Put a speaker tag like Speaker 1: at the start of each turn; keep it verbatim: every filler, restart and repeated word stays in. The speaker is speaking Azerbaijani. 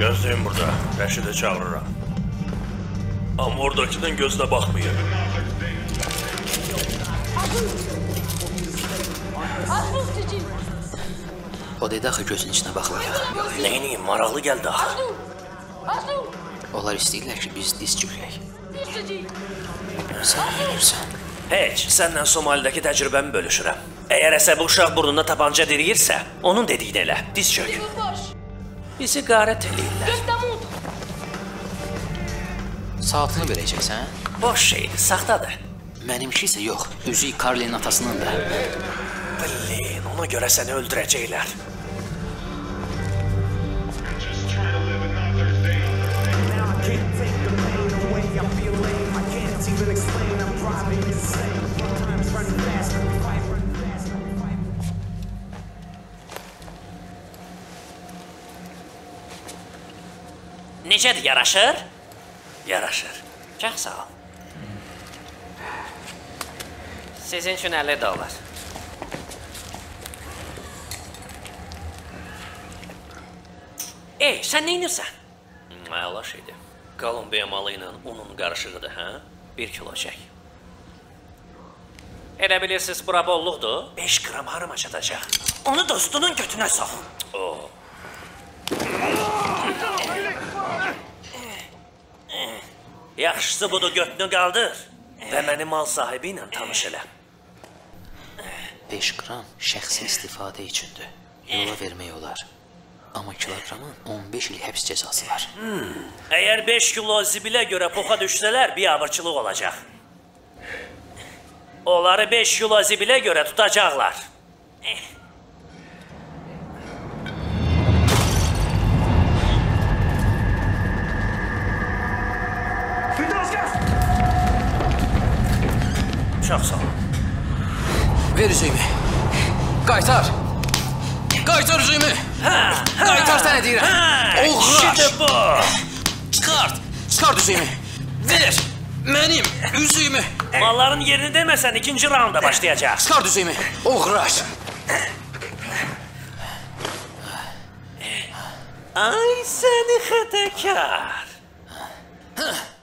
Speaker 1: Gözləyin burada, Rəşidi çağırıram. Amma oradakinin gözünə baxmayın.
Speaker 2: O dedi axı gözün içinə baxmayaq.
Speaker 1: Neyini, maraqlı gəldi axı.
Speaker 2: Onlar istəyirlər ki, biz diz çökək. Sən bilirsən.
Speaker 1: Heç, səndən Somalidəki təcrübəmi bölüşürəm. Əgər əsəbi uşaq burnunda tapanca diriyirsə, onun dediyini elə, diz çök. Bizi qarət eləyirlər.
Speaker 2: Saatını verəcəksən?
Speaker 1: Boş şeydir, saxtadır.
Speaker 2: Mənimki isə yox, üzük Karlinin atasınındır.
Speaker 1: Blin, ona görə səni öldürəcəklər. Necədir, yaraşır? Yaraşır. Çox sağ ol. Sizin üçün əlli dollar. Ey, sən neynirsən? Əla şeydir. Kolumbiya malı ilə unun qarışığıdır, hə? Bir kilo çək. Elə bilirsiniz, bura bolluqdur. beş qram harama çatacaq. Onu dostunun götünə sox. Oh. Yaxşısı budur, götünü qaldır və məni mal sahibi ilə tanış elə.
Speaker 2: beş qram şəxsi istifadə üçündür. Yola vermək olar. Amma kilogramın on beş il həbs cəzası var.
Speaker 1: Hmm. Əgər beş kilo zibilə görə poxa düşsələr, biabırçılıq olacaq. Onları beş kilo zibilə görə tutacaqlar. Çox sağ ol.
Speaker 2: Ver üzüyümü. Qaytar. Qaytar üzüyümü. Qaytar sənə deyirəm.
Speaker 1: Şimdi bu.
Speaker 2: Çıxart. Çıxart üzüyümü. Ver. Mənim üzüyümü.
Speaker 1: Malların yerini deməsən ikinci raunda başlayacaq.
Speaker 2: Çıxart üzüyümü. Oğraş.
Speaker 1: Ay səni xətəkar.